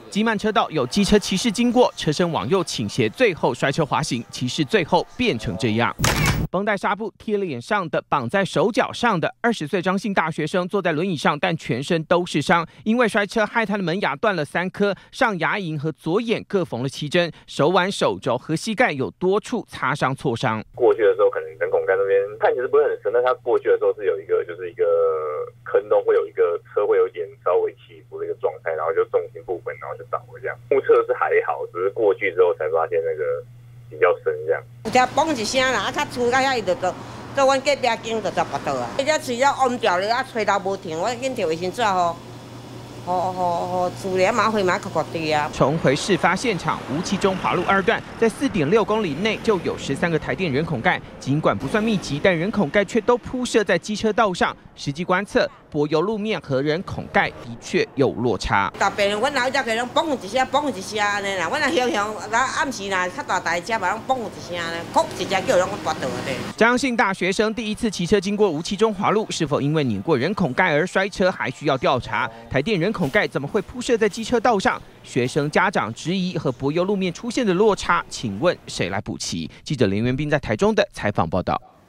挤满车道，有机车骑士经过，车身往右倾斜，最后摔车滑行，骑士最后变成这样。绷带纱布贴脸上的，绑在手脚上的，20岁张姓大学生坐在轮椅上，但全身都是伤，因为摔车害他的门牙断了3颗，上牙龈和左眼各缝了7针，手腕、手肘和膝盖有多处擦伤挫伤。 过去的时候，可能人孔盖那边看起来不会很深，但它过去的时候是有一个坑洞，会有一个车会有点稍微起伏的一个状态，然后就重心不稳，然后就倒了这样。目测是还好，只是过去之后才发现那个比较深这样。 有只嘣一声啦，较厝到遐伊就做阮隔壁间就拔倒啊。伊只喙了弯掉了，吹头无停，我紧摕卫生纸处理麻烦嘛，扣地啊。 重回事发现场，吴其中华路2段，在4.6公里内就有13个台电人孔盖，尽管不算密集，但人孔盖却都铺设在机车道上。实际观测，柏油路面和人孔盖的确有落差。 特别阮老只个人嘣一声，嘣一声安尼啦。阮若雄，暗时若较大台车嘛，拢嘣一声呢，哭一只叫人拔倒的。 张姓大学生第一次骑车经过吴其中华路，是否因为碾过人孔盖而摔车，还需要调查。台电人孔盖怎么会铺设在机车道上？学生家长质疑和柏油路面出现的落差，请问谁来补齐？记者林元斌在台中的采访报道。